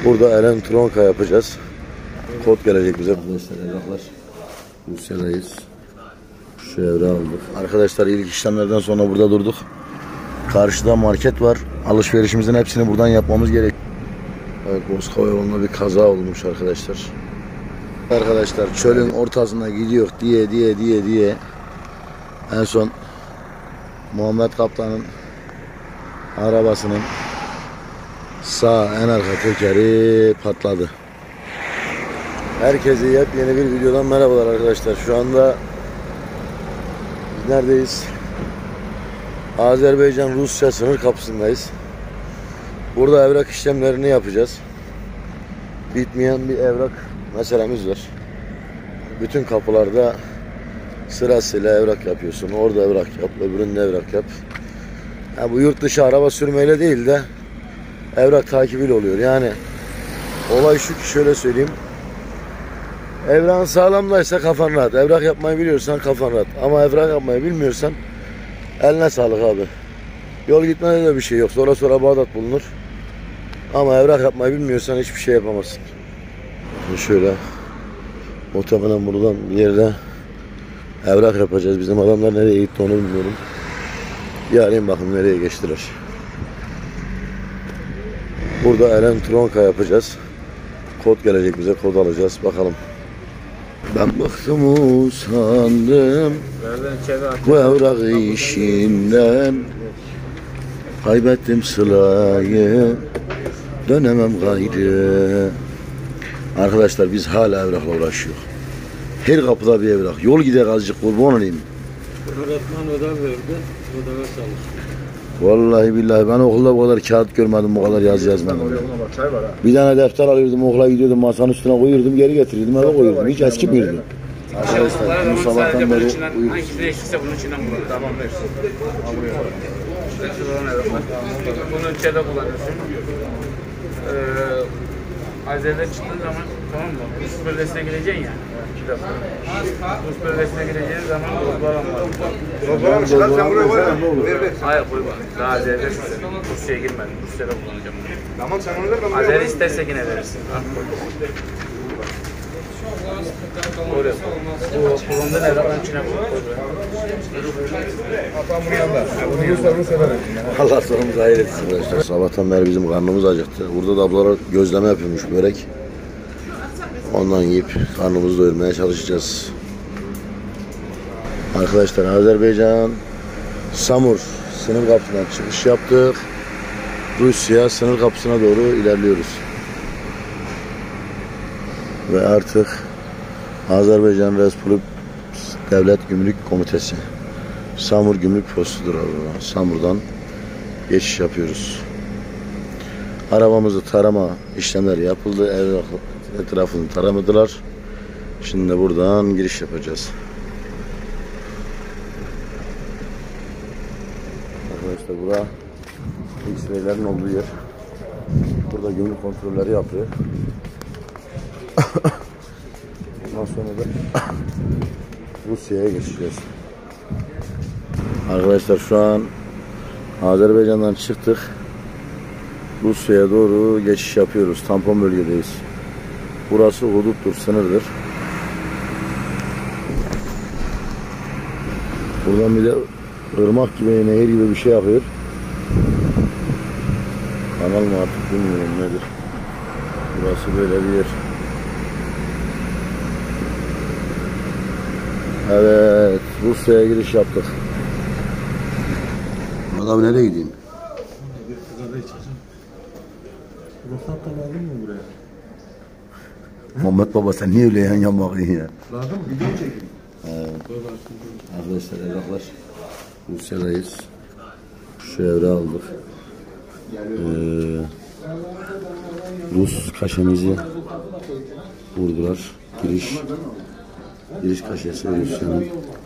Burada elektronka yapacağız. Kod gelecek bize. Arkadaşlar evraklar. Rusya'dayız. Şu evrağı aldık. Arkadaşlar ilk işlemlerden sonra burada durduk. Karşıda market var. Alışverişimizin hepsini buradan yapmamız gerek. Evet, Moskova yolunda bir kaza olmuş arkadaşlar. Arkadaşlar çölün ortasına gidiyor diye en son Muhammed Kaptan'ın arabasının sağ en arka tekeri patladı. Herkese yepyeni bir videodan merhabalar arkadaşlar. Şu anda neredeyiz? Azerbaycan-Rusya sınır kapısındayız. Burada evrak işlemlerini yapacağız. Bitmeyen bir evrak meselemiz var. Bütün kapılarda sırasıyla evrak yapıyorsun. Orada evrak yap, öbüründe evrak yap. Yani bu yurt dışı araba sürmeyle değil de evrak takibiyle oluyor. Yani olay şu ki, şöyle söyleyeyim. Evrağın sağlamdaysa kafan rahat. Evrak yapmayı biliyorsan kafan rahat. Ama evrak yapmayı bilmiyorsan eline sağlık abi. Yol gitmede de bir şey yok. Sonra Bağdat bulunur. Ama evrak yapmayı bilmiyorsan hiçbir şey yapamazsın. Şöyle muhtemelen buradan bir yerde evrak yapacağız. Bizim adamlar nereye gitti onu bilmiyorum. Yarın bakın nereye geçtiler. Burada elektronka yapacağız. Kod gelecek bize, kod alacağız. Bakalım. Ben bıktım usandım bu evrak işinden. Kaybettim sılayı, dönemem gayrı. Arkadaşlar biz hala evrakla uğraşıyoruz. Her kapıda bir evrak. Yol gider azıcık, kurban olayım. Öğretmen ödev verdi, ödeve çalıştı. Vallahi billahi ben okulda bu kadar kağıt görmedim, bu kadar yazı yazmadım. Bir tane defter alıyordum, okula gidiyordum, masanın üstüne koyuyordum, geri getiriyordum, eve koyuyordum. Hiç eskimirdi. Arkadaşlar bu sabahtan beri uyuyoruz. Hangisine eksikse bunun içinden kullanır. Tamam versin. Bunu içeride kullanırsın. Azer'de çıktığın zaman, tamam mı? Rus bölgesine gireceksin ya. Rus bölgesine gireceğin zaman Dozbaran var. Dozbaran çıkar, sen buraya koy ya. Hayır koy bak. Daha Azer'de Rusya'ya girmedim. Rusya'da kullanacağım. Tamam sen onu ver, ben buraya Azer koyayım. isterse yine verirsin. Oraya koy. Bu bulunduğun evrakların içine koy. Atam bunun yanında. Bunu severim. Allah sonumuzu hayır etsin arkadaşlar. Sabahtan beri bizim karnımız acıktı. Burada da ablalar gözleme yapıyormuş, börek. Ondan yiyip karnımızı doyurmaya çalışacağız. Arkadaşlar Azerbaycan Samur sınır kapısından çıkış yaptık. Rusya sınır kapısına doğru ilerliyoruz. Ve artık Azerbaycan Respublik Devlet Gümrük Komitesi Samur Gümrük Postu'dur abi. Samur'dan geçiş yapıyoruz. Arabamızı tarama işlemleri yapıldı. Etrafını taramadılar. Şimdi de buradan giriş yapacağız. Arkadaşlar bura X-ray'lerin olduğu yer. Burada gümrük kontrolleri yapıyor. Ondan sonra da Rusya'ya geçeceğiz. Arkadaşlar şu an Azerbaycan'dan çıktık. Rusya'ya doğru geçiş yapıyoruz. Tampon bölgedeyiz. Burası huduttur, sınırdır. Buradan bir de ırmak gibi, nehir gibi bir şey akıyor. Kanal mı artık bilmiyorum nedir. Burası böyle bir yer. Evet, Rusya'ya giriş yaptık. Adam nereye gideyim? Ruhsat da lazım mı buraya? Muhammed Baba sen niye öyle yan bakıyorsun ya? Lazım mı? Video çekin. Arkadaşlar evraklar. Rusya'dayız. Şu evrağı aldık. Rus kaşemizi vurdular. Giriş kaşesi Rusya'nın.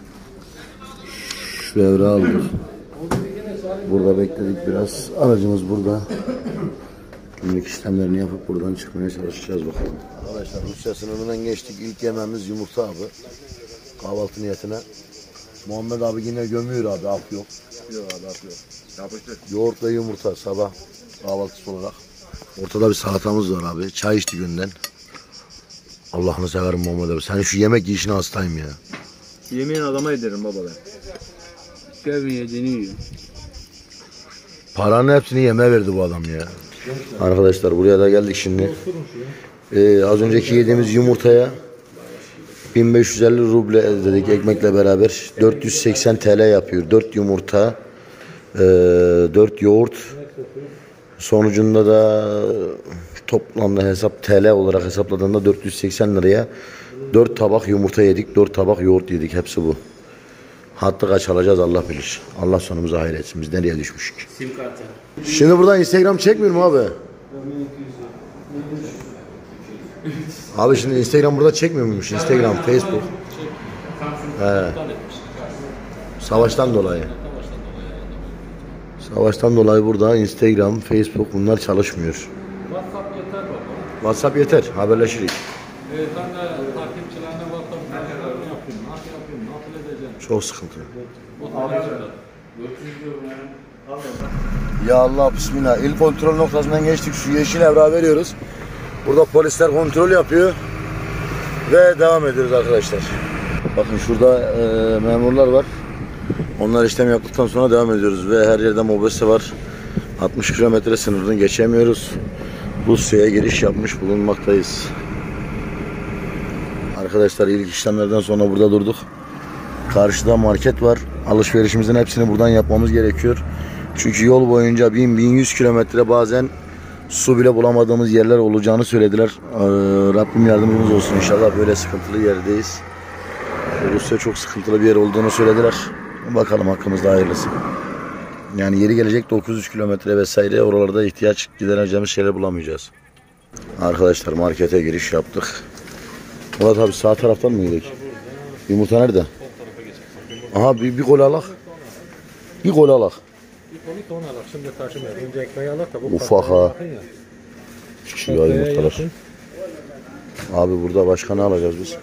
Şu evrağı aldık. Burada bekledik biraz. Aracımız burada. Günlük işlemlerini yapıp buradan çıkmaya çalışacağız bakalım. Arkadaşlar Rusya sınırından geçtik. İlk yememiz yumurta abi. Kahvaltı niyetine. Muhammed abi yine gömüyor abi. Af yok. Yok abi, yok. Yapıştır. Yoğurt ve yumurta sabah kahvaltısı olarak. Ortada bir salatamız var abi. Çay içti günden. Allah'ını severim Muhammed abi. Sen şu yemek yiyişine hastayım ya. Yemeğin adama ederim baba ben. Kevin yediğini yiyor. Paranın hepsini yemeğe verdi bu adam ya. Arkadaşlar buraya da geldik şimdi. Az önceki yediğimiz yumurtaya 1550 ruble dedik ekmekle beraber. 480 TL yapıyor. 4 yumurta, 4 yoğurt. Sonucunda da toplamda hesap TL olarak hesapladığında 480 liraya 4 tabak yumurta yedik, 4 tabak yoğurt yedik. Hepsi bu. Hattı kaç alacağız Allah bilir. Allah sonumuzu hayretsin. Biz nereye düşmüşük? Sim kartı. Şimdi buradan Instagram çekmiyor mu abi? Abi şimdi Instagram burada çekmiyor muymuş? Instagram, Facebook. He. Savaştan dolayı. Savaştan dolayı burada Instagram, Facebook bunlar çalışmıyor. WhatsApp yeter baba. WhatsApp yeter. Haberleşirik. Ben de takipçilerine WhatsApp mesajlarını yapayım. Nasıl yapayım? Nasıl edeceğim? Çok sıkıntı. O tarihçiler. Ya Allah bismillah. İl kontrol noktasından geçtik. Şu yeşil evrağı veriyoruz. Burada polisler kontrol yapıyor. Ve devam ediyoruz arkadaşlar. Bakın şurada memurlar var. Onlar işlem yaptıktan sonra devam ediyoruz. Ve her yerde mobese var. 60 kilometre sınırını geçemiyoruz. Rusya'ya giriş yapmış bulunmaktayız. Arkadaşlar ilk işlemlerden sonra burada durduk. Karşıda market var. Alışverişimizin hepsini buradan yapmamız gerekiyor. Çünkü yol boyunca 1000-1100 kilometre bazen su bile bulamadığımız yerler olacağını söylediler. Rabbim yardımcımız olsun inşallah, böyle sıkıntılı yerdeyiz. Rusya çok sıkıntılı bir yer olduğunu söylediler. Bakalım hakkımızda hayırlısı. Yani yeri gelecek 900 kilometre vesaire oralarda ihtiyaç gidereceğimiz şeyler bulamayacağız. Arkadaşlar markete giriş yaptık. Murat abi sağ taraftan mı gidelim? Yumurta nerede? Aha bir gol alak. Bir gol alak. Bir ton alak. Şimdi taşımıyor. Önce ekmeği alak da bu Ufak ha. Şu ya yumurtalar. Abi burada başka ne alacağız biz?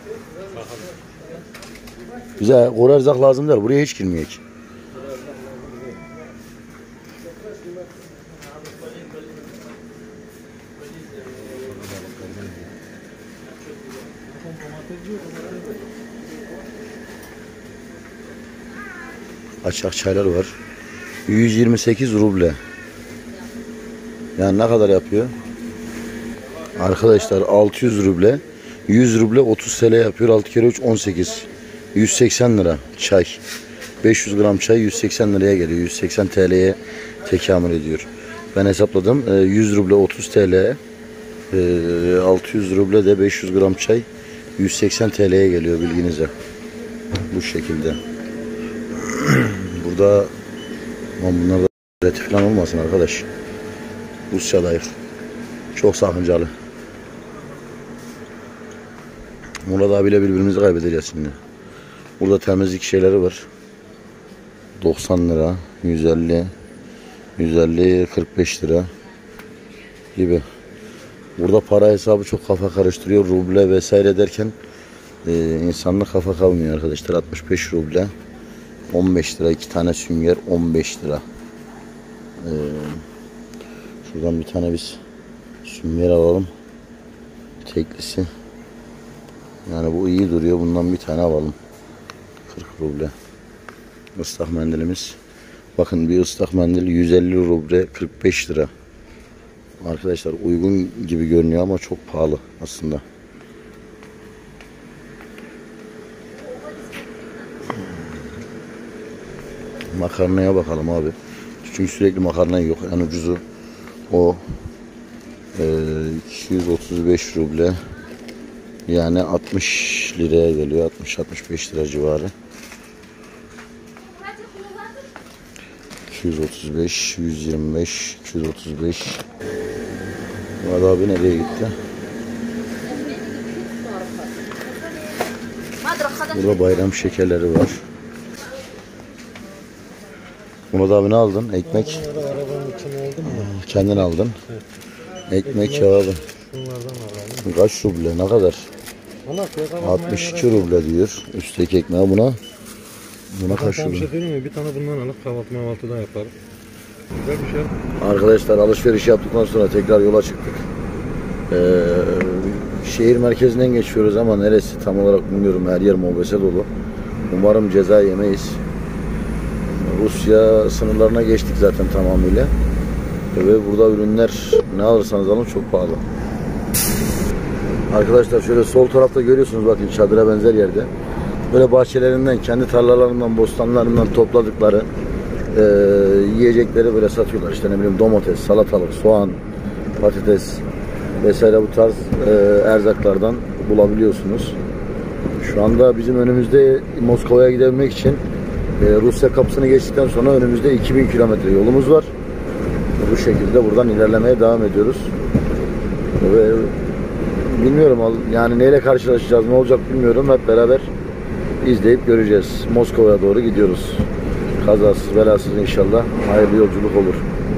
Bize kuru erzak lazım der. Buraya hiç girmeyek. Açak çaylar var. 128 ruble. Yani ne kadar yapıyor? Arkadaşlar 600 ruble. 100 ruble 30 TL yapıyor. 6 kere 3 18. 180 lira çay. 500 gram çay 180 liraya geliyor. 180 TL'ye tekamül ediyor. Ben hesapladım. 100 ruble 30 TL. 600 ruble de 500 gram çay 180 TL'ye geliyor bilginize. Bu şekilde. Burada bunlar da ücreti falan olmasın arkadaş. Rusya'dayız. Çok sakıncalı. Murat abiyle birbirimizi kaybedeceğiz şimdi. Burada temizlik şeyleri var. 90 lira, 150, 45 lira gibi. Burada para hesabı çok kafa karıştırıyor. Ruble vesaire derken insanla kafa kalmıyor arkadaşlar. 65 ruble, 15 lira. 2 tane sünger 15 lira. Şuradan bir tane biz sünger alalım. Teklisi. Yani bu iyi duruyor. Bundan bir tane alalım. 40 ruble. Islak mendilimiz. Bakın bir ıslak mendil 150 ruble 45 lira. Arkadaşlar uygun gibi görünüyor ama çok pahalı aslında. Makarnaya bakalım abi. Çünkü sürekli makarna yok. En ucuzu o. 235 ruble. Yani 60 liraya geliyor. 60-65 lira civarı. 235, 125, 235. Murat abi nereye gitti? Burada bayram şekerleri var. Murat abi ne aldın? Ekmek. Arabanın içine aldın mı? Kendin aldın. Ekmek abi. Bunlardan alalım. Kaç ruble? Ne kadar? Valla 62 ruble diyor. Üstteki ekmeğe buna kaç Bir ruble? şey söyleyeyim mi? Bir tane bundan alıp kahvaltı mahvaltıda yaparız. Güzel bir şey. Arkadaşlar alışveriş yaptıktan sonra tekrar yola çıktık. Şehir merkezinden geçiyoruz ama neresi tam olarak bilmiyorum. Her yer mobese dolu. Umarım ceza yemeyiz. Rusya sınırlarına geçtik zaten tamamıyla. Ve burada ürünler ne alırsanız alın çok pahalı. Arkadaşlar şöyle sol tarafta görüyorsunuz, bakın çadıra benzer yerde. Böyle bahçelerinden, kendi tarlalarından, bostanlarından topladıkları yiyecekleri böyle satıyorlar. İşte ne bileyim domates, salatalık, soğan, patates vesaire bu tarz erzaklardan bulabiliyorsunuz. Şu anda bizim önümüzde Moskova'ya gidebilmek için Rusya kapısını geçtikten sonra önümüzde 2000 kilometre yolumuz var. Bu şekilde buradan ilerlemeye devam ediyoruz. Ve bilmiyorum yani neyle karşılaşacağız, ne olacak bilmiyorum. Hep beraber izleyip göreceğiz. Moskova'ya doğru gidiyoruz. Kazasız belasız inşallah hayırlı yolculuk olur.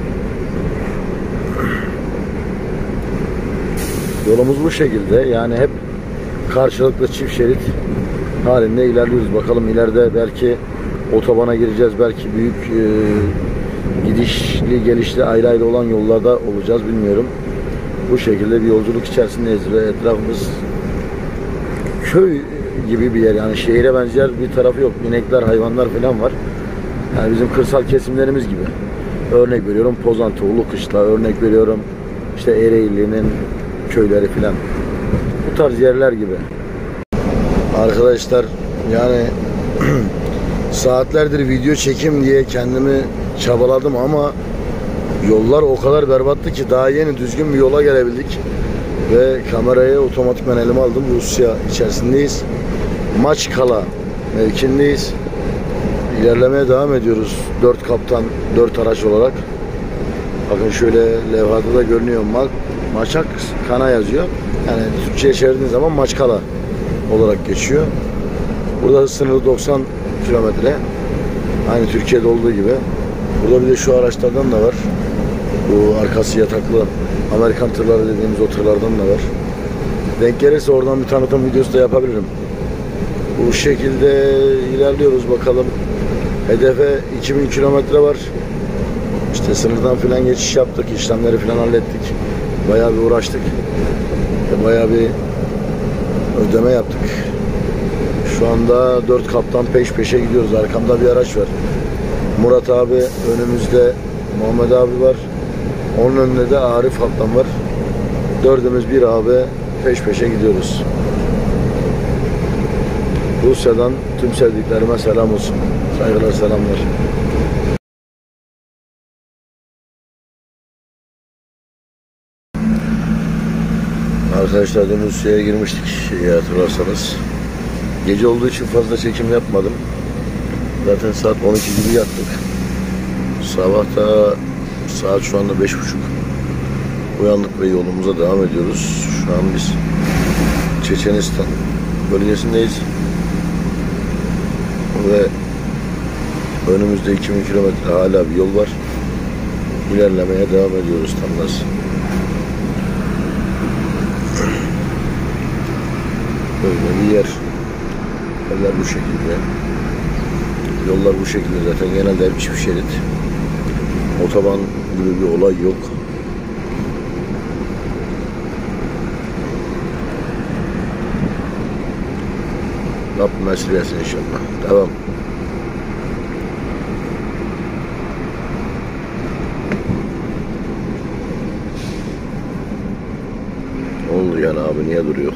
Yolumuz bu şekilde. Yani hep karşılıklı çift şerit halinde ilerliyoruz. Bakalım ileride belki otobana gireceğiz. Belki büyük gidişli gelişli ayrı ayrı olan yollarda olacağız, bilmiyorum. Bu şekilde bir yolculuk içerisindeyiz ve etrafımız köy gibi bir yer, yani şehire benzer bir tarafı yok. İnekler, hayvanlar falan var. Yani bizim kırsal kesimlerimiz gibi. Örnek veriyorum Pozantı, Ulukışla, örnek veriyorum işte Ereğli'nin köyleri falan. Bu tarz yerler gibi. Arkadaşlar yani saatlerdir video çekim diye kendimi çabaladım ama yollar o kadar berbattı ki daha yeni düzgün bir yola gelebildik. Ve kamerayı otomatikman elime aldım. Rusya içerisindeyiz. Maçkala mevkindeyiz. İlerlemeye devam ediyoruz. 4 kaptan, 4 araç olarak. Bakın şöyle levhada da görünüyor. Maçak Kana yazıyor. Yani Türkçe'ye çevirdiğiniz zaman Maçkala olarak geçiyor. Burada sınırı 90 kilometre. Aynı Türkiye'de olduğu gibi. Burada bir de şu araçlardan da var. Bu arkası yataklı Amerikan tırları dediğimiz o tırlardan da var. Denk gelirse oradan bir tanıtım videosu da yapabilirim. Bu şekilde ilerliyoruz bakalım. Hedefe 2000 kilometre var. İşte sınırdan filan geçiş yaptık. İşlemleri filan hallettik. Bayağı bir uğraştık. Bayağı bir ödeme yaptık. Şu anda 4 kaptan peş peşe gidiyoruz. Arkamda bir araç var. Murat abi önümüzde, Muhammed abi var. Onun önünde de Arif kaptan var. Dördümüz bir abi peş peşe gidiyoruz. Rusya'dan tüm sevdiklerime selam olsun. Saygılar, selamlar. Arkadaşlar dün Rusya'ya girmiştik, hatırlarsanız. Gece olduğu için fazla çekim yapmadım. Zaten saat 12 gibi yattık. Sabah da saat şu anda 5.30. Uyandık ve yolumuza devam ediyoruz. Şu an biz Çeçenistan bölgesindeyiz. Ve önümüzde 2000 kilometre hala bir yol var. İlerlemeye devam ediyoruz tam gaz. Böyle bir yer. Yerler bu şekilde. Yollar bu şekilde zaten, genelde hep çift şerit. Otoban gibi bir olay yok. Rabbim mesleği inşallah. Devam. Oldu yani abi, niye duruyor?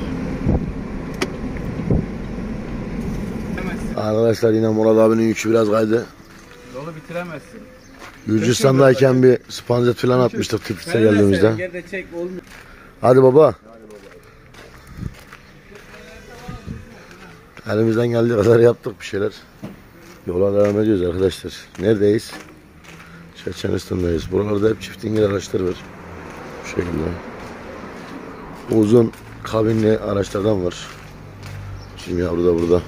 Arkadaşlar yine Murat abinin yükü biraz kaydı. Yolu bitiremezsin. Gürcistan'dayken bir spanzet falan atmıştık Tiflis'e geldiğimizde. Yerde çek olmuyor. Hadi baba. Elimizden geldiği kadar yaptık bir şeyler. Yola devam ediyoruz arkadaşlar. Neredeyiz? Çeçenistan'dayız. Buralarda hep çift dingil araçlar var. Bu şekilde. Uzun kabinli araçlardan var. Şimdi yavru da burada.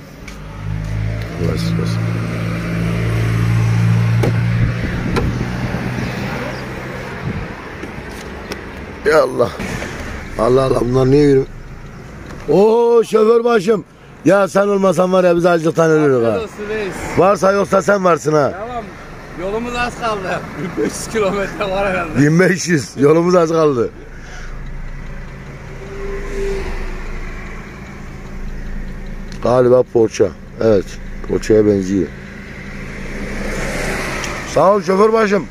Ya Allah. Allah Allah, bunlar niye yürü? Oo şoför başım. Ya sen olmasan var ya biz acıktan ölürüz ha. Varsa yoksa sen varsın ha. Tamam. Yolumuz az kaldı. 500 kilometre var herhalde. 1500. Yolumuz az kaldı. Galiba poğaça. Evet. Poğaçaya benziyor. Sağ ol şoför başım.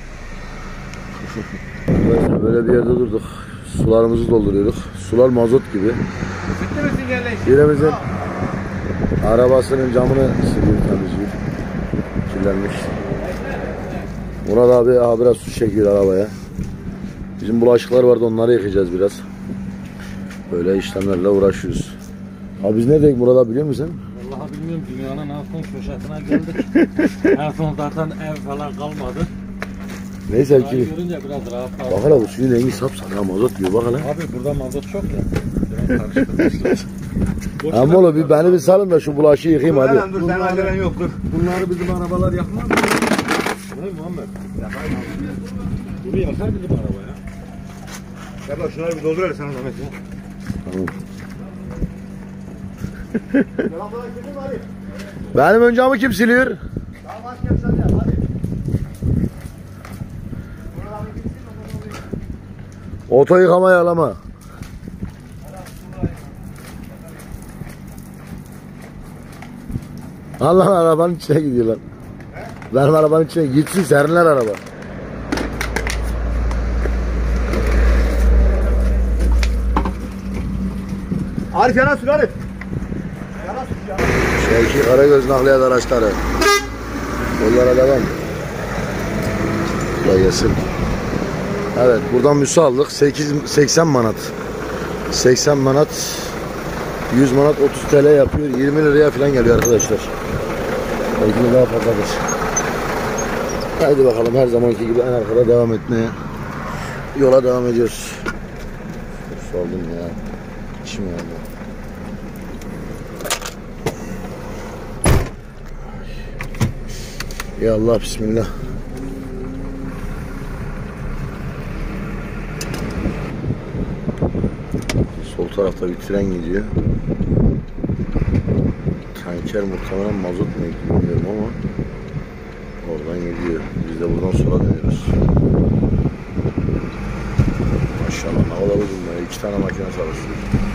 Böyle bir yerde durduk. Sularımızı dolduruyorduk. Sular mazot gibi. Bitti mi sinyalleşti? Birimizin arabasının camını siliyor, temizliyor. Kirlenmiş. Murat abi biraz su çekiyor arabaya. Bizim bulaşıklar vardı, onları yıkayacağız biraz. Böyle işlemlerle uğraşıyoruz. Abi biz neredeyiz Murat abi, biliyor musun? Vallahi bilmiyorum, dünyanın en son köşesine geldik. En son zaten ev falan kalmadı. Neyse Burayı ki. görünce biraz rahatladım. Bak hele bu suyun rengi sapsarı, mazot gibi bak hele. Abi burada mazot çok ya. Biraz karıştırmışlar. Ama oğlum bir beni bir salın da şu bulaşığı yıkayayım hadi. Dur sen acelen yok dur. Bunları bizim arabalar yakmaz mı? Ne Muhammed? Bunu yakar bizim araba ya. Ya bak şunları bir doldur hele sana zahmet ya. Tamam. Benim ön camı kim siliyor? Oto yıkama yağlama. Allah arabanın içine gidiyorlar. Benim arabanın içine gitsin, serinler araba. Arif yana sür Arif. Şevki Karagöz nakliyat araçları. Yollara devam. Kolay gelsin. Evet, buradan müsa aldık. 80 manat. 80 manat 100 manat 30 TL yapıyor. 20 liraya falan geliyor arkadaşlar. Belki de daha fazladır. Haydi bakalım, her zamanki gibi en arkada devam etmeye. Yola devam ediyoruz. Saldım ya. İçim yandı. Ya Allah, bismillah. Sol tarafta bir tren gidiyor. Tanker muhtemelen mazot mu ekliyor bilmiyorum ama oradan gidiyor. Biz de buradan sola dönüyoruz. Maşallah ne havalı bunlar. 2 tane makine çalışıyor.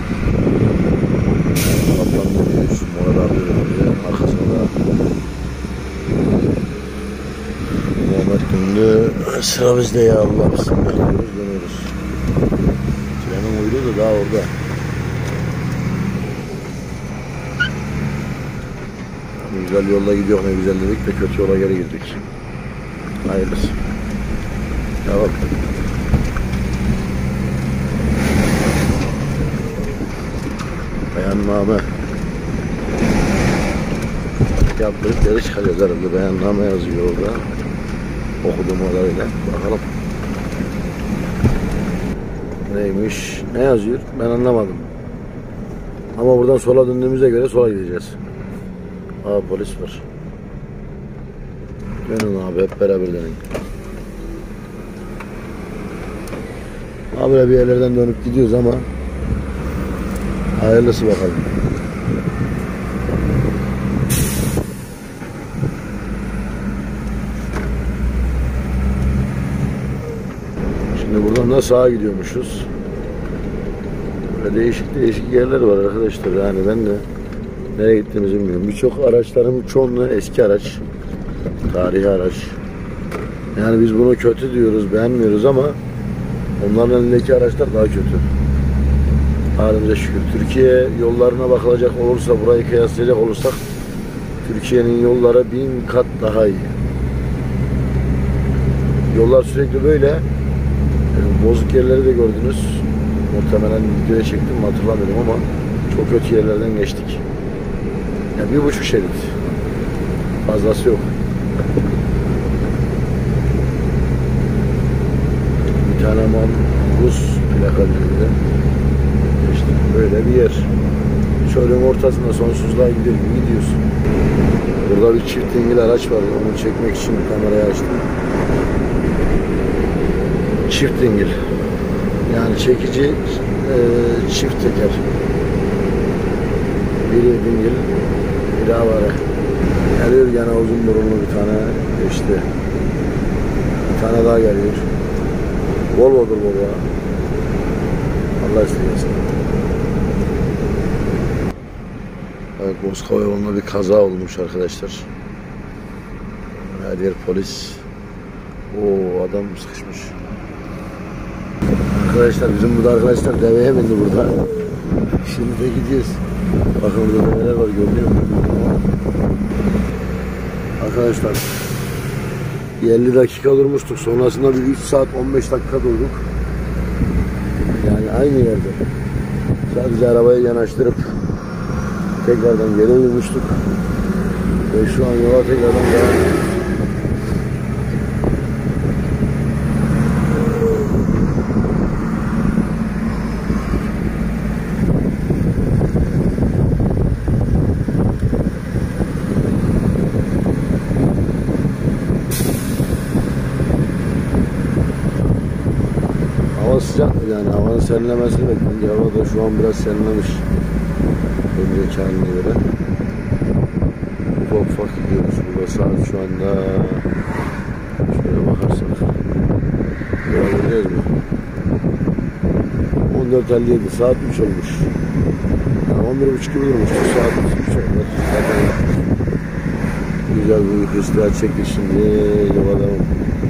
Kaptan dönüyoruz. Murat abi dönüyor. Arkasında Muhammed döndü. Sıra bizde ya Allah. Bismillah diyoruz, dönüyoruz. Trenin uyruğu da daha orada. Güzel yolla gidiyor, ne güzel dedik de kötü yola geri girdik. Hayırlısı. Ya bak. Beyanname. Yaptırıp geri çıkacağız herhalde. Beyanname yazıyor orada. Okuduğum kadarıyla. Bakalım. Neymiş? Ne yazıyor? Ben anlamadım. Ama buradan sola döndüğümüze göre sola gideceğiz. Aa, polis var. Dönün abi, hep beraber dönün. Abi bir yerlerden dönüp gidiyoruz ama hayırlısı bakalım. Şimdi buradan da sağa gidiyormuşuz. Böyle değişik yerler var arkadaşlar. Yani ben de nereye gittiğimizi bilmiyorum. Birçok araçların çoğunluğu eski araç. Tarihi araç. Yani biz bunu kötü diyoruz, beğenmiyoruz ama onların elindeki araçlar daha kötü. Halimize şükür. Türkiye yollarına bakılacak olursa, burayı kıyaslayacak olursak Türkiye'nin yolları 1000 kat daha iyi. Yollar sürekli böyle. Bozuk yerleri de gördünüz. Muhtemelen videoya çektim mi hatırlamıyorum ama çok kötü yerlerden geçtik. Yani 1,5 şerit. Fazlası yok. Bir tane Rus plakalarıyla. İşte böyle bir yer. Çölün ortasında sonsuzluğa gidiyor gibi gidiyorsun. Burada bir çift dingil araç var. Onu çekmek için kamerayı açtım. Çift dingil. Yani çekici çift teker. Biri dingil, biri avara. Geliyor gene uzun burunlu bir tane işte. Bir tane daha geliyor. Volvo'dur baba. Allah istesin. Evet, Moskova yolunda bir kaza olmuş arkadaşlar. Her yer polis. Oo, adam sıkışmış. Arkadaşlar bizim burada arkadaşlar deveye bindi burada. Şimdi de gidiyoruz. Bakın burada neler var, görünüyor mu? Arkadaşlar 50 dakika durmuştuk. Sonrasında bir 3 saat 15 dakika durduk. Yani aynı yerde. Sadece arabayı yanaştırıp tekrardan geri uyumuştuk. Ve şu an yola tekrardan devam ediyoruz. Hava sıcak, yani havanın serinlemesini bekliyorum. Hava da şu an biraz serinlemiş. Önceki haline göre. Ufak ufak gidiyoruz. Burada saat şu anda şöyle bakarsak göreceğiz mi? 14.57 saatmiş olmuş. Yani 11.30 gibi durmuştu. Saat 3 olmuş. Zaten güzel bir uyku istirahat çektik şimdi. Yola devam.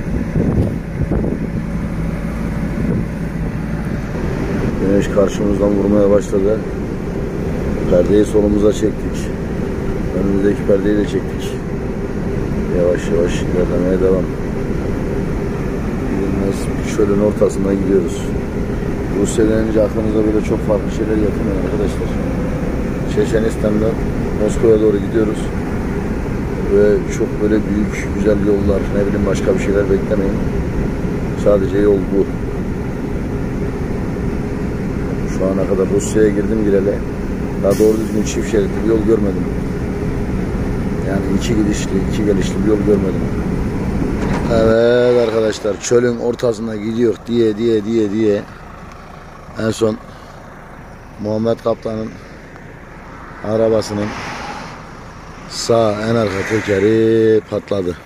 Güneş karşımızdan vurmaya başladı. Perdeyi solumuza çektik. Önümüzdeki perdeyi de çektik. Yavaş yavaş ilerlemeye devam. Gidilmez bir çölün ortasına gidiyoruz. Rusya denince aklınıza böyle çok farklı şeyler yapmayın arkadaşlar. Çeçenistan'dan Moskova'ya doğru gidiyoruz. Ve çok böyle büyük, güzel yollar, ne bileyim başka bir şeyler beklemeyin. Sadece yol bu. Şu ana kadar Rusya'ya girdim gireli. Daha doğru düzgün çift şeritli bir yol görmedim. Yani iki gidişli, iki gelişli bir yol görmedim. Evet arkadaşlar, çölün ortasına gidiyor diye en son Muhammed Kaptan'ın arabasının sağ en arka tekeri patladı.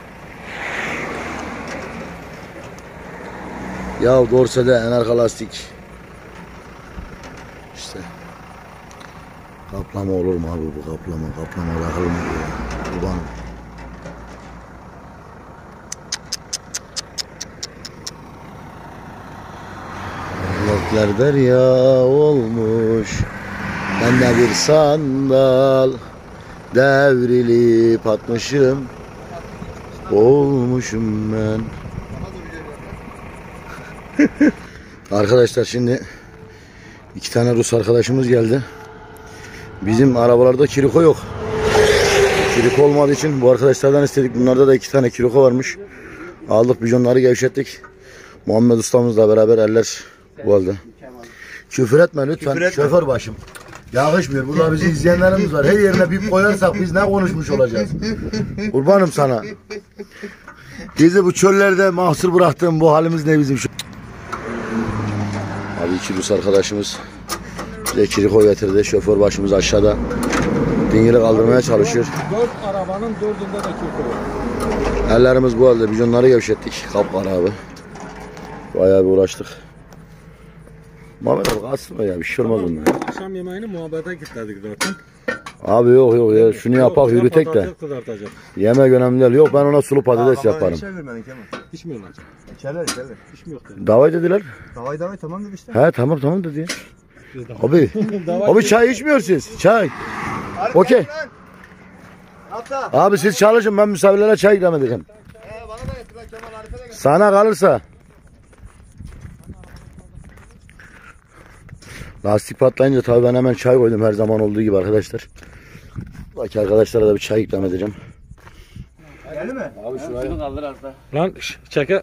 Ya dorsede en arka lastik işte. Kaplama olur mu abi bu kaplama? Kaplama takılır mı bu? Kurban. Gökler derya olmuş. Ben de bir sandal devrilip atmışım. Olmuşum ben. Arkadaşlar şimdi 2 tane Rus arkadaşımız geldi. Bizim arabalarda kiriko yok. Kiriko olmadığı için bu arkadaşlardan istedik. Bunlarda da 2 tane kiriko varmış. Aldık, bijonları gevşettik. Muhammed ustamızla beraber eller bu halde. Küfür etme lütfen. Küfür etme. Şoför başım. Yakışmıyor. Burada bizi izleyenlerimiz var. Her yerine bip koyarsak biz ne konuşmuş olacağız? Kurbanım sana. Bizi bu çöllerde mahsur bıraktığın bu halimiz ne bizim şu? Abi 2 Rus arkadaşımız bize kiriko getirdi. Şoför başımız aşağıda dingili kaldırmaya çalışıyor. 4 arabanın 4'ünde de köprü var. Ellerimiz bu halde. Bijonları gevşettik. Kapkara abi. Bayağı bir uğraştık. Muhammed abi kalsın ya, bir şey olmaz bunlar. Akşam yemeğini muhabbete kilitledik zaten. Abi yok ya, şunu yapak yürütek de. Patates kızartacak. Yemek önemli değil. Yok, ben ona sulu patates yaparım. İçerler Kemal. İçmiyorlar. İçerler. Hiç mi yok dedi. Davay dediler. Davay tamam dedi işte. He tamam dedi ya. Abi çay içmiyor siz. Çay. Okey. Hatta. Abi siz çalışın, ben misafirlere çay ikram edeceğim. Bana da getir lan Kemal, Arif'e de getir. Sana kalırsa. Lastik patlayınca tabii ben hemen çay koydum her zaman olduğu gibi arkadaşlar. Bak arkadaşlara da bir çay ikram edeceğim. Geldi mi? Abi şuraya. Kaldır arada. Lan çeke.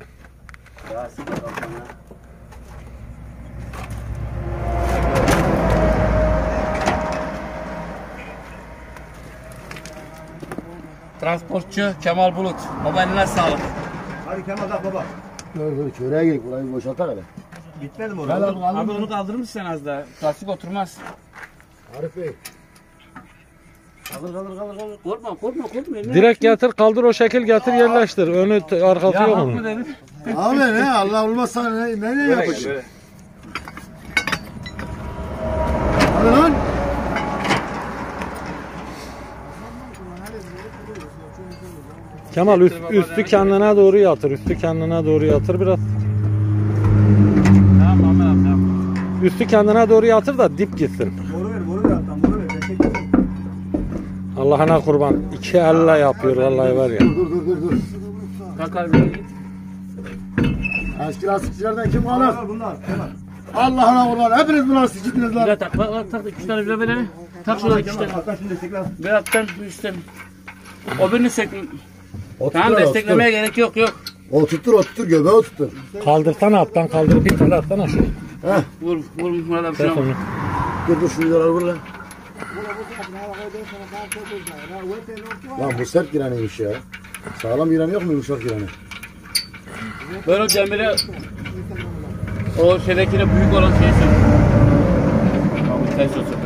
Transportçu Kemal Bulut. Baba eline sağlık. Hadi Kemal da baba. Dur çöreğe gel, burayı boşaltak hele. Gitmedi mi Gel oraya? abi, Abi onu kaldırır mısın sen az daha? Plastik oturmaz. Arif Bey. Kaldır. Korkma. Eline Direkt getir kaldır o şekil getir yerleştir. Önü arkası Ya yok hak mı onun. dedin? Abi ne Allah olmazsa ne yapacaksın? Hadi lan. Kemal üstü kendine doğru yatır. Üstü kendine doğru yatır biraz. Tamam Muhammed abi tamam. Üstü kendine doğru yatır da dip gitsin. Boru ver alttan boru ver. Allah'ına kurban. 2 elle yapıyor vallahi var ya. Dur. Kalk abi. Eski lastikçilerden kim alır? Bunlar Kemal. Allah'ına kurban. Hepiniz bu lastikçisiniz lan. Bir tak bak tak 2 tane bile verelim. Tak şurada 2 tane. Hatta şimdi destekle. Bir alttan bir üstten. O birini tamam desteklemeye gerek yok. Oturtur göbeği oturtur. Kaldırsana alttan kaldır bir tane atsana şu. Vur Muhammed abi şuna. Dur şu vidaları vur lan. Lan bu sert gireneymiş ya. Sağlam giren yok mu yumuşak gireni? Böyle o demiri o şeydekine büyük olan şeyi sür. Abi ters olsun.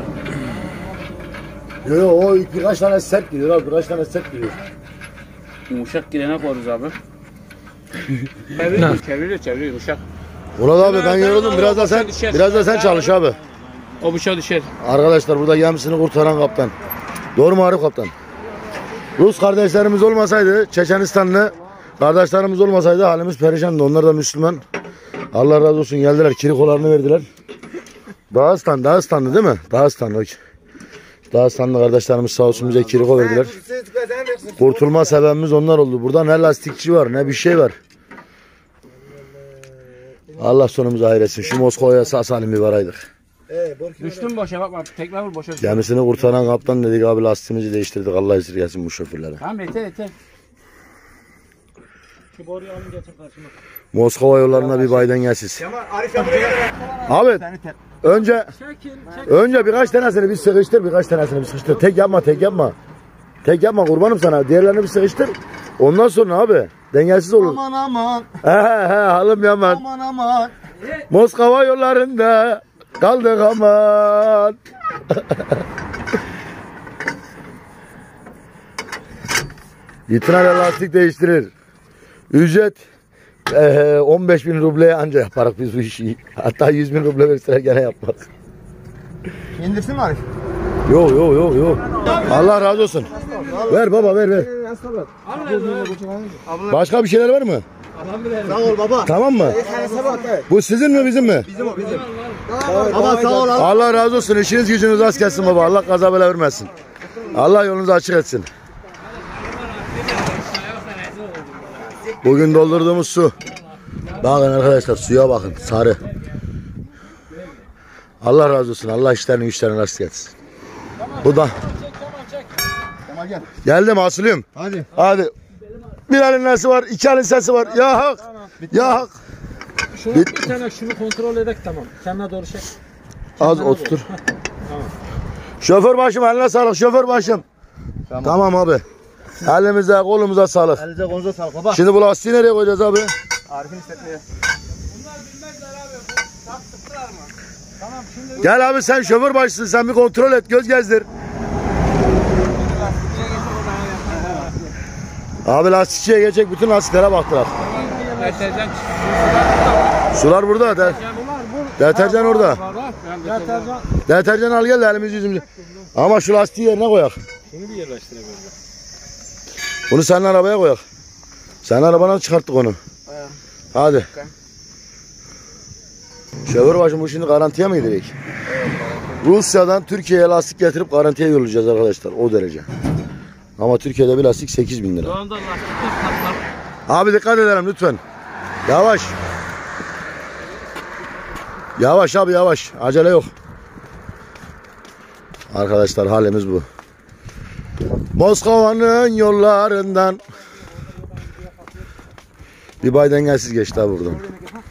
Yo o birkaç tane sert giriyor abi birkaç tane sert giriyor. Yumuşak girene koyarız abi. Çeviriyor yumuşak. Murat abi ben yoruldum biraz da sen çalış abi. O bıçağı düşer. Arkadaşlar burada gemisini kurtaran kaptan. Doğru mu Arif kaptan? Rus kardeşlerimiz olmasaydı, Çeçenistanlı kardeşlerimiz olmasaydı halimiz perişandı. Onlar da Müslüman. Allah razı olsun geldiler, kirikolarını verdiler. Dağıstanlı değil mi? Dağıstanlı kardeşlerimiz sağ olsun bize kiriko verdiler. Kurtulma sebebimiz onlar oldu. Burada ne lastikçi var ne bir şey var. Allah sonumuzu hayretsin. Şu Moskova'ya sağ salim bir varaydık. Düştüm boşa bakma. Tekrar vur boşa. Gemisini kurtaran kaptan dedik abi lastiğimizi değiştirdik. Allah esirgesin bu şoförlere. Tamam yeter. Şu boruyu alın getir karşıma. Moskova yollarına bir bayden gelsiz. Arif ya buraya gel. Abi önce birkaç tanesini bir sıkıştır. Tek yapma. Tek yapma kurbanım sana. Diğerlerini bir sıkıştır. Ondan sonra abi dengesiz olur. Aman. He halım yaman. Aman. Moskova yollarında kaldık aman. İtinayla lastik değiştirir. Ücret 15.000 rubleye anca yaparız biz bu işi. Hatta 100.000 ruble verseler gene yapmaz. İndirsin mi Arif? Yok. Allah razı olsun. Ver baba ver. Başka bir şeyler var mı? Sağ ol baba. Tamam mı? Bu sizin mi bizim mi? Bizim. Baba sağ ol. Allah razı olsun. İşiniz gücünüz az gelsin baba. Allah kaza bela vermesin. Allah yolunuzu açık etsin. Bugün doldurduğumuz su. Bakın arkadaşlar suya bakın. Sarı. Allah razı olsun. Allah işlerini güçlerini nasip etsin. Bu da. Gel. Geldim asılıyorum. Hadi. Bir elin nesi var? 2 elin sesi var. Ya hak. Şunu bir tane şunu kontrol edek tamam. Kendine doğru çek. Az otur. Şoför başım eline sağlık şoför başım. Tamam abi. Elimize kolumuza sağlık. Elinize kolunuza sağlık baba. Şimdi bu lastiği nereye koyacağız abi? Arif'in hissetmeye. Gel abi sen şoför başısın sen bir kontrol et göz gezdir. Abi lastikçiye geçecek bütün lastiklere baktılar. Sular burada. Deterjan orada. Deterjan al gel de elimizi yüzümüzü. Ama şu lastiği yerine koyak. Şunu bir yerleştirelim. Bunu senin arabaya koyak. Senin arabadan çıkarttık onu. Hadi. Şoför başım bu şimdi garantiye mi gidiyoruz? Rusya'dan Türkiye'ye lastik getirip garantiye yollayacağız arkadaşlar o derece. Ama Türkiye'de bir lastik 8.000 lira. Şu anda lastikler patlar. Abi dikkat edelim lütfen. Yavaş. Yavaş abi yavaş. Acele yok. Arkadaşlar halimiz bu. Moskova'nın yollarından. Bir bayden gelsiz geçti abi buradan.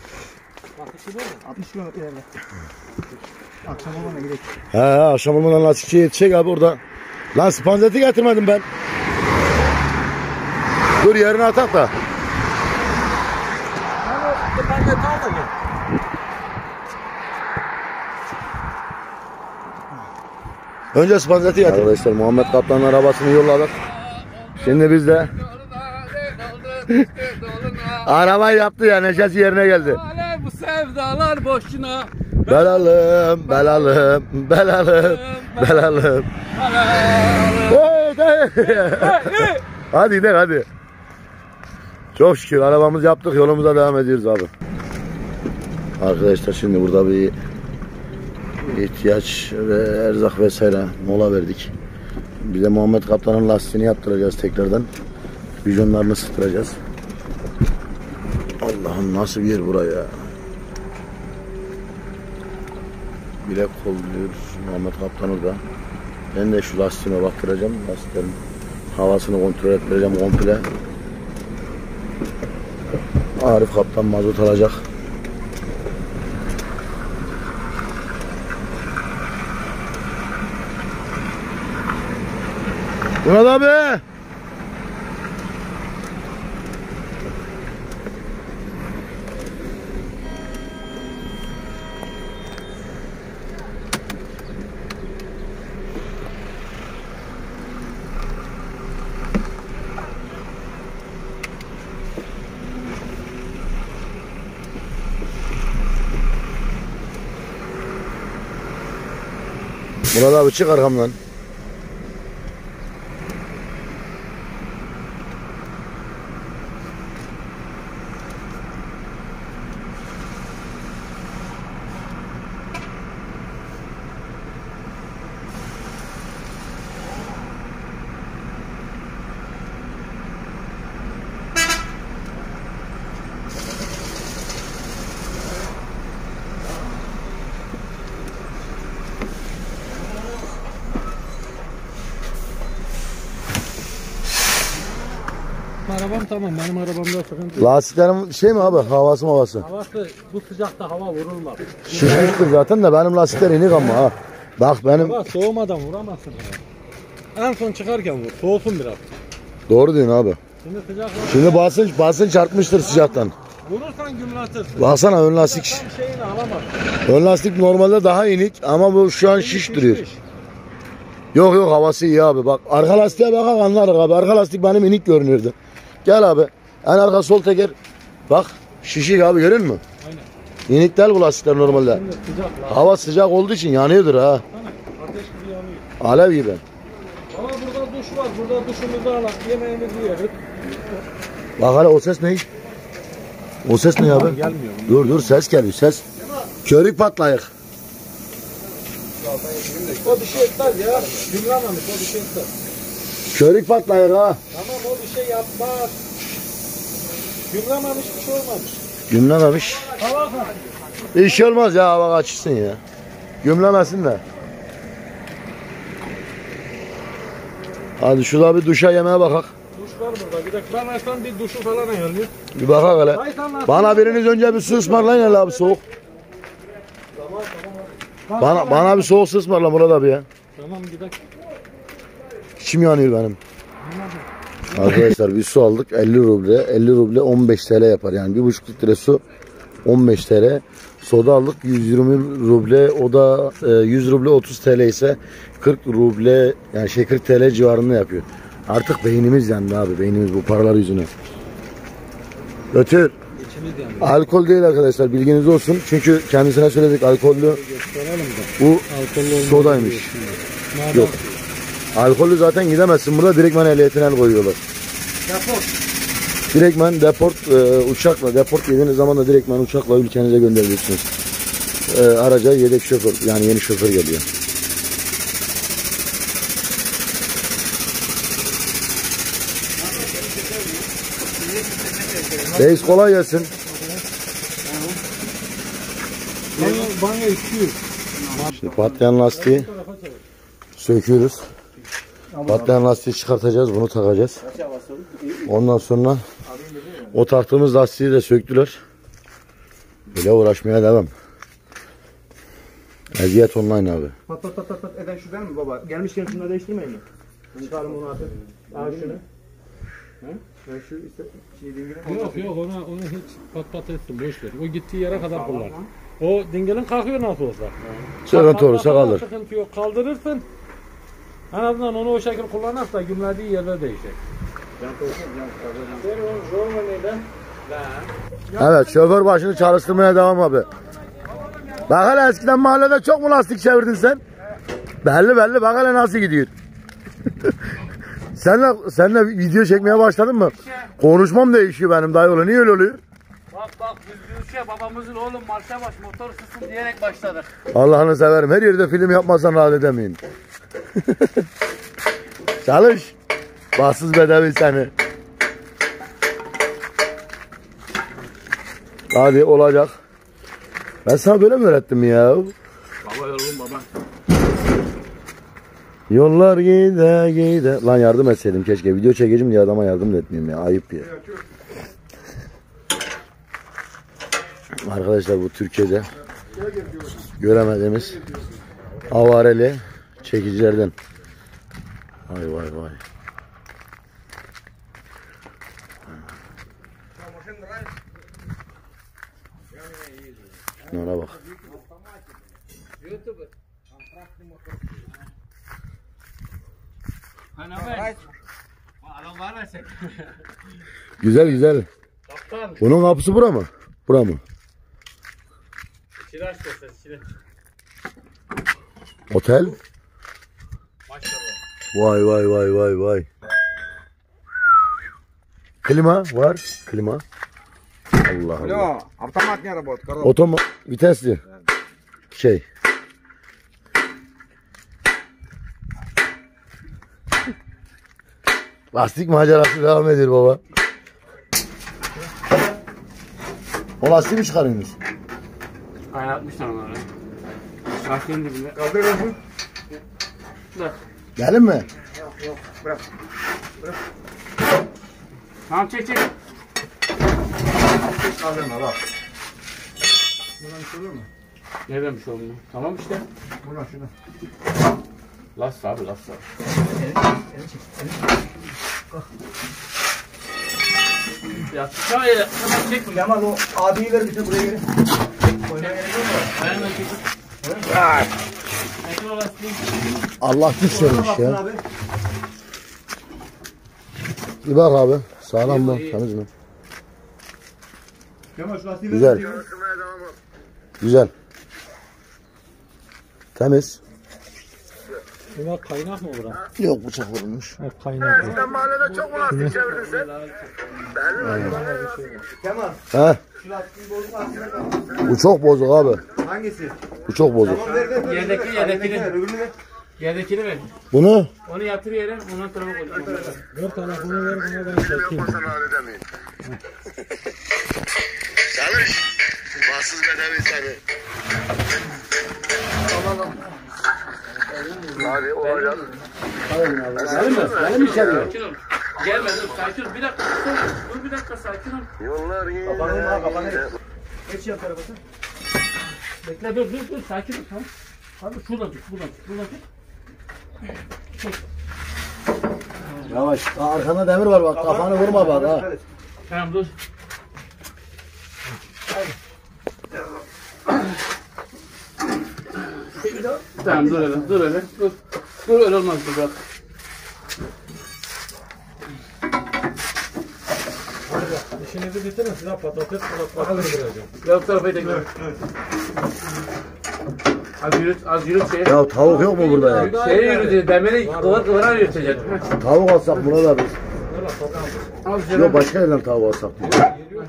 60 kilometre ileride. Akşam olmana gerek. He akşam olmadan lastikçiye yetişecek abi orada. Lan spanzeti getirmedim ben. Dur yerine atak da. Önce spanzeti getir. Arkadaşlar Muhammed Kaptan'ın arabasını yolladık. Şimdi biz de Arabayı yaptı ya, neşesi yerine geldi. Ale bu sevdalar boşuna. Belalım, belalım, belalım, belalım. Hadi gidelim hadi. Çok şükür arabamızı yaptık, yolumuza devam ediyoruz abi. Arkadaşlar şimdi burada bir ihtiyaç ve erzak vesaire mola verdik. Bir de Muhammed Kaptan'ın lastiğini yaptıracağız tekrardan. Vizyonlarını ısıtıracağız. Allah'ım nasıl bir yer buraya. Bilek kol diyor Muhammed Kaptan orada. Ben de şu lastiğime baktıracağım. Lastiklerin havasını kontrol ettireceğim komple. Arif Kaptan mazot alacak. Murat abi. Murat abi çık arkamdan. Arabam tamam, benim arabamda sıkıntı yok. Lastiklerim şey mi abi, havası mı havası? Havası bu sıcakta hava vurulmaz. Şişmiştir zaten de benim lastikler inik ama ha. Bak benim Hava soğumadan vuramazsın. En son çıkarken vur, soğusun biraz. doğru diyorsun abi. Şimdi sıcak Şimdi basınç çarpmıştır sıcaktan. vurursan gümlatırsın. Baksana ön lastik. Tam şeyini alamaz. Ön lastik normalde daha inik ama bu şu an şiş duruyor. Yok yok havası iyi abi. Bak arka lastiğe bakak anlarız abi. Arka lastik benim inik görünüyordu. Gel abi. En arka sol teker. Bak şişik abi, görüyor musun? Aynen. İnik değil bu lastikler normalde. Şimdi sıcak lan. Hava sıcak olduğu için yanıyordur ha. Ateş gibi yanıyor. Alev gibi. Ama burada duş var. Burada duşumuzu alak, yemeğimizi yeriz. Bak hele o ses ne? O ses ne abi? Gelmiyor. Dur ses geliyor ses. Körük patlayık. O bir şey etmez ya. Gümlememiş, o bir şey etmez. Körük patlayık ha. Tamam, o bir şey yapmaz. Gümlememiş, bir şey olmamış. Gümlememiş. Hava kalk. Bir şey olmaz ya, hava açılsın ya. Gümlemesin de. Hadi şurada bir duşa yemeğe bakak. Duş var burada. Bir dakika, ben Aysan bir duşu falan ayarlayayım. Bir bakak hele. Aysan Bana biriniz önce bir su ısmarlayın hele abi, soğuk. Bana bir soğuk su ısmarla Murat abi ya. Tamam, bir dakika. İçim yanıyor benim. Arkadaşlar bir su aldık 50 ruble. 50 ruble 15 TL yapar. Yani 1,5 litre su 15 TL. Soda aldık 120 ruble. O da 100 ruble 30 TL ise 40 ruble yani 40 TL civarında yapıyor. Artık beynimiz yandı abi. Beynimiz bu paralar yüzüne. Götür. Alkol değil arkadaşlar, bilginiz olsun. Çünkü kendisine söyledik alkollü. Bu sodaymış. Yok. Alkollü zaten gidemezsin burada, direktmen ehliyetine el koyuyorlar. Deport. Direktmen deport uçakla, deport yediğiniz zaman da direktmen uçakla ülkenize gönderiyorsunuz. Araca yedek şoför, yani yeni şoför geliyor. Reis kolay gelsin. Banyo 200. Şimdi patlayan lastiği söküyoruz. Patlayan lastiği çıkartacağız, bunu takacağız. Ondan sonra o taktığımız lastiği de söktüler. Böyle uğraşmaya devam. Eziyet online abi. Pat eden şu ben mi baba? Gelmişken şunu da değiştirmeyin mi? Çıkarım onu atın. Al şunu. Ben şu şey dingilin. Yok onu hiç pat etsin, boş ver. O gittiği yere kadar kullan. O dingilin kalkıyor nasıl olsa. Sıkıntı olursa kalır. Sıkıntı yok, kaldırırsın. En azından onu o şekilde kullanırsa gümlediği yerde değişecek. Ver o Jorman'ı Evet, şoför başını çalıştırmaya devam abi. Bak hele eskiden mahallede çok mu lastik çevirdin sen? Belli belli, bak hele nasıl gidiyor. Senle video çekmeye başladın mı? Konuşmam değişiyor benim dayı, niye öyle oluyor? Bak biz bir şey babamızın oğlum marşa baş motor ısınsın diyerek başladık. Allah'ını severim, her yerde film yapmasan rahat edemeyin. Çalış. Bahtsız bedevi seni. Hadi olacak. Ben sana böyle mi öğrettim ya? Baba yorulun baba. Yollar gide gide. Lan yardım etseydim keşke. Video çekeceğim diye adama yardım da etmeyeyim ya. Ayıp ya. Arkadaşlar bu Türkiye'de göremediğimiz avareli çekicilerden. Vay vay vay. Ona bak. Hani abi. Adam var mı? Güzel güzel. Kaptan. Bunun kapısı bura mı? Bura mı? İçini aç da sen içini. Otel. Maşallah. Vay vay vay vay vay. Klima var. Klima. Allah Allah. Алло, автоматная работа, коробка. Otom vitesli. Şey. Lastik macerası devam ediyor baba. O lastiği mi çıkarıyorsunuz? Kaynatmışlar onları. Lastiğin dibinde. Kaldır bakayım. Dur. Gelin mi? Bırak. Tamam çek. Kaldırma bak. Buradan bir şey olur mu? Ne demiş oğlum? Tamam işte. Buradan şuna. Las abi las abi. Ya tutma öyle. Hemen çek bunu. Kemal o abiyi ver bize buraya gelin. Ayağına çek. Çek o lastiği. Allah düşürmüş Baksın ya. abi. Bir bak abi. Sağlam mı? Temiz mi? Kemal şu lastiği Güzel. ver. Güzel. Temiz. Buna kaynak mı bura? Yok, bıçak vurulmuş. Evet, kaynak. Sen mahallede çok mu lastik çevirdin sen? Kemal He? şu lastiği bozuk aslında. Bu çok bozuk abi. Hangisi? Bu çok bozuk. Tamam ver. Yerdekini. Öbürünü ver. Yerdekini ver. Bunu Onu yatır yere ondan tarafa koy. Ver tarafını ver buna ben çekeyim. çalış. Bahtsız bedevi seni. Hadi olacak. Benim mi içeriyor? Sakin ol. Gelme dur sakin ol. Bir dakika dur bir dakika sakin ol. Yollar Kapanır. Geç yan tarafa. Bekle dur sakin ol tamam. Abi şuradan tut. Yavaş. Arkanda demir var bak. Kafanı vurma bak ha. Tamam dur. Tamam dur öyle. Dur öyle olmaz dur bak. İşinizi bitirin size patates kulaklarını vereceğim. Gel bu tarafa gidelim. Az yürüt şey. Ya tavuk yok mu burada ya? Şey yürüdü. Demiri kıvıra yürütecek. Tavuk alsak buna da biz. Al Yok başka yerden tavuk alsak diyor.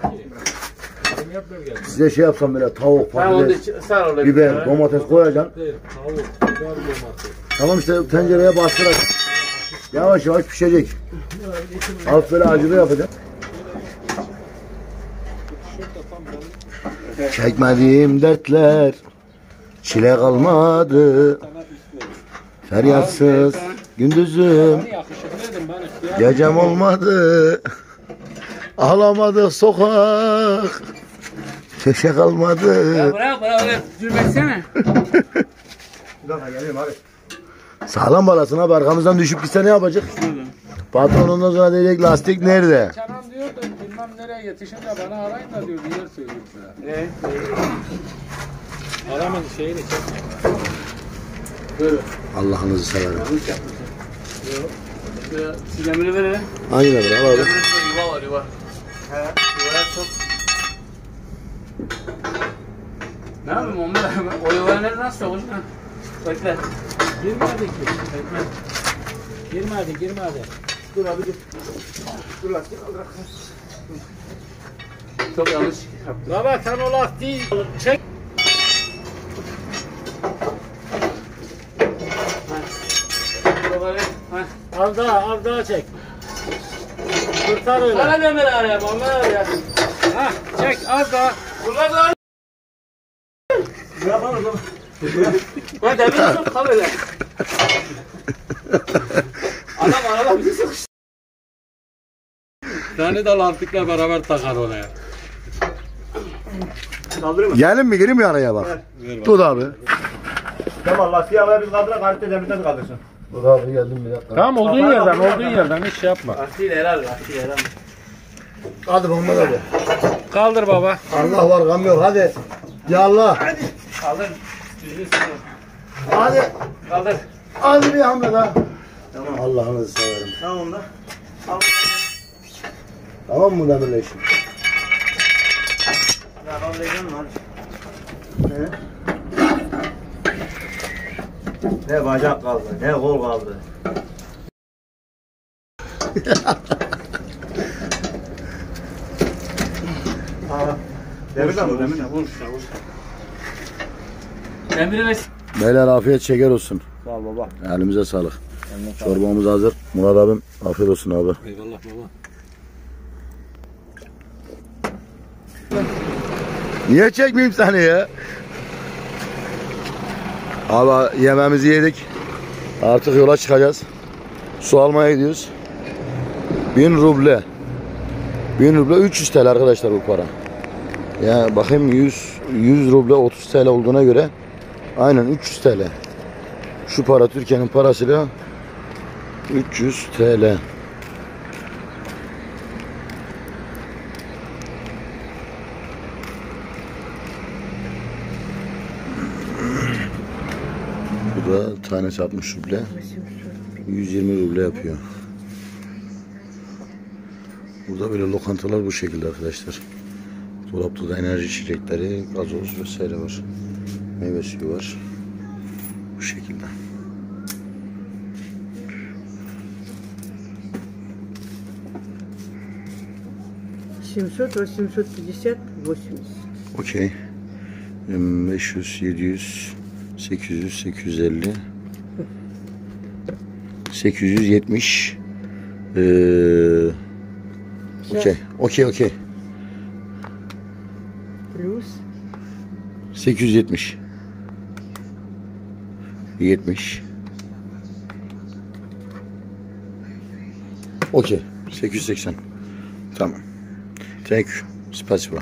Size şey yapsam böyle tavuk, Ben onu patates, da sar orada. biber, domates koyacaksın. Değil, tavuk, biber, domates. Tamam işte tencereye bastırarak. Yavaş yavaş pişecek. Alt böyle acılı yapacak. Çekmediğim dertler çile kalmadı. Feryatsız gündüzüm gecem olmadı. Ağlamadık sokak köşe kalmadı. Bırak öyle cürmetsene. Bir dakika geliyorum abi. Sağlam balasın abi, arkamızdan düşüp gitse ne yapacak? Patron ondan sonra diyecek lastik nerede? Kenan diyor da bilmem nereye yetişince bana arayın da diyor bir yer söyleyeyim size. Aramanın şeyini çekme. Böyle. Allah'ınızı severim. Sinemini ver hele. Hangi ne bırak abi? Yuva var yuva. He, yuvaya sok. Ne yapayım Muhammed abi? O yuvaya nasıl sokacaksın? Bekle. Girmedi ki. Girmedi. Dur abi dur. Dur lastik al bırak. Çok yanlış yaptım. Baba sen o lastiği çek. Az daha çek. Kurtar öyle. Bana demir araya Muhammed abi ya. Hah çek az daha. Bunlar da Bırak onu zaman. ben demir çok kal öyle. Adam araba bizi sıkıştı. Seni de lastikle beraber takar oraya. Kaldırır mı? Gelin mi gireyim mi araya bak. Tut abi. Tamam lastiği havaya biz kaldırak harita demirden kaldırsın. Tut abi geldim bir dakika. Tamam olduğun yerden hiç şey yapma. Lastiği helal lastiği helal. Hadi Muhammed abi. Kaldır baba. Allah var gam yok hadi. Ya Allah. Kaldır. Düzgün sıkı. Hadi. Kaldır. Hadi bir hamle daha. Tamam. Allah'ınızı severim. Tamam da. Al. Tamam mı demirleşim? Ya kaldıracağım mı hadi. Ne bacak kaldı, ne kol kaldı. Demirden bu, demirden. Vur. Demiri ve Beyler afiyet şeker olsun. Sağ ol baba. Elimize sağlık. Çorbamız hazır. Murat abim afiyet olsun abi. Eyvallah baba. Niye çekmeyeyim seni ya? Abi yemeğimizi yedik. Artık yola çıkacağız. Su almaya gidiyoruz. 1000 ruble. 1000 ruble 300 TL arkadaşlar bu para. Ya bakayım 100 ruble 30 TL olduğuna göre aynen 300 TL. Şu para Türkiye'nin parasıyla 300 TL. Bu da tanesi 60 ruble. 120 ruble yapıyor. Burada böyle lokantalar bu şekilde arkadaşlar. Dolapta da enerji içecekleri, gazoz vesaire var. Meyve suyu var. Bu şekilde. Семьсот, 850, 80. Okey. 500, 700, 800, 850, 870. Okey. Плюс 870. 70. Okey. 880. Tamam. Thank you. Спасибо.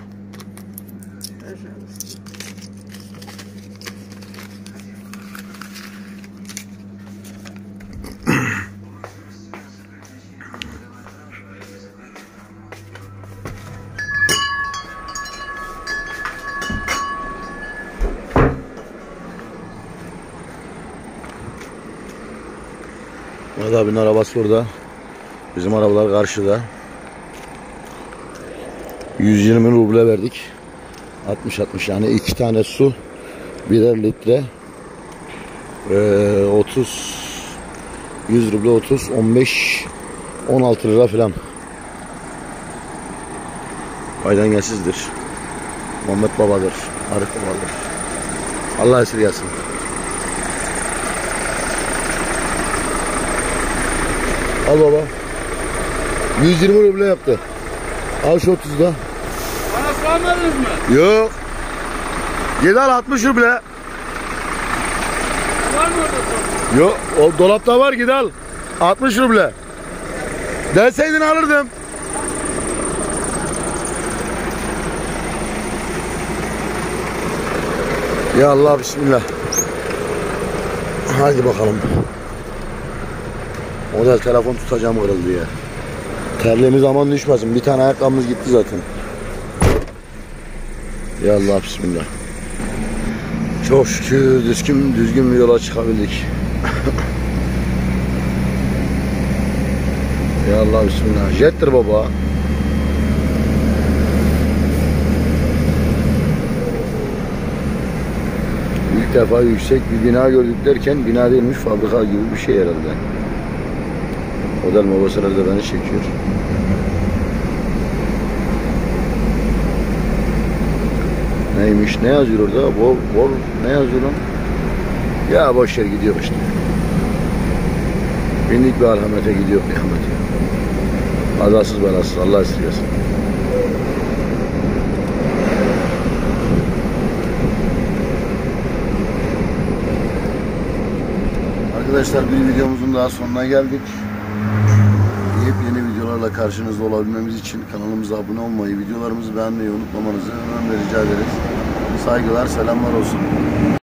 Murat abinin arabası orada. Bizim arabalar karşıda. 120 ruble verdik. 60 yani 2 tane su, birer litre. 100 ruble 30, 15, 16 lira falan. Faydan gelsizdir. Muhammed babadır. Arif babadır. Allah esirgesin. Al baba. 120 ruble yaptı. Al şu 30'da. bana sormadınız mı? Yok. Gel al 60 ruble. Var mı orada? Yok. O dolapta var git al. 60 ruble. Deseydin alırdım. Ya Allah bismillah. Hadi bakalım. Model telefon tutacağım kırıldı ya. Terliğimiz aman düşmesin. Bir tane ayakkabımız gitti zaten. Ya Allah bismillah. Çok şükür düzgün bir yola çıkabildik. Ya Allah bismillah. Jettir baba. İlk defa yüksek bir bina gördük derken bina değilmiş, fabrika gibi bir şey herhalde. Model mobaseler de beni çekiyor. Neymiş? Ne yazıyor orada? Bol ne yazıyor lan? Ya boş yer gidiyor işte. Bindik bir alhamete gidiyor kıyamet. Azasız belasız Allah esirgesin. Arkadaşlar bir videomuzun daha sonuna geldik. Yepyeni videolarla karşınızda olabilmemiz için kanalımıza abone olmayı, videolarımızı beğenmeyi unutmamanızı önemli rica ederiz. Saygılar, selamlar olsun.